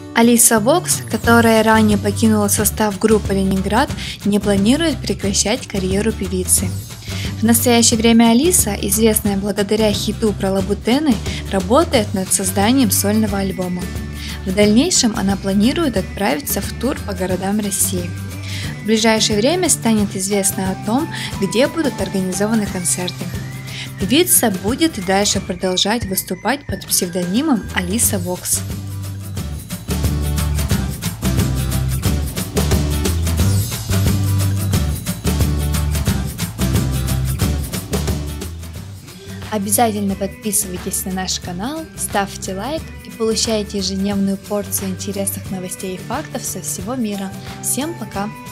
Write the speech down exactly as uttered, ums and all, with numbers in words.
Алиса Вокс, которая ранее покинула состав группы «Ленинград», не планирует прекращать карьеру певицы. В настоящее время Алиса, известная благодаря хиту про лабутены, работает над созданием сольного альбома. В дальнейшем она планирует отправиться в тур по городам России. В ближайшее время станет известно о том, где будут организованы концерты. Певица будет и дальше продолжать выступать под псевдонимом Алиса Вокс. Обязательно подписывайтесь на наш канал, ставьте лайк и получайте ежедневную порцию интересных новостей и фактов со всего мира. Всем пока!